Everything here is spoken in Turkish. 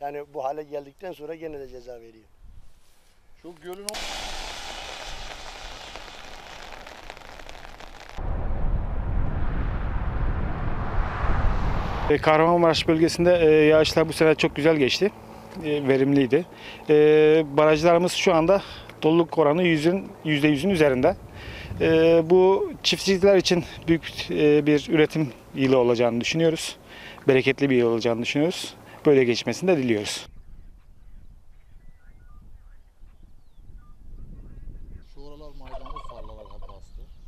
Yani bu hale geldikten sonra gene de ceza veriyor. Şu gölün Kahramanmaraş bölgesinde yağışlar bu sene çok güzel geçti. Verimliydi. Barajlarımız şu anda doluluk oranı %100'ün üzerinde. Bu çiftçiler için büyük bir üretim yılı olacağını düşünüyoruz. Bereketli bir yıl olacağını düşünüyoruz. Böyle geçmesini de diliyoruz. şu oralar maydanoz tarlalar hep bastı.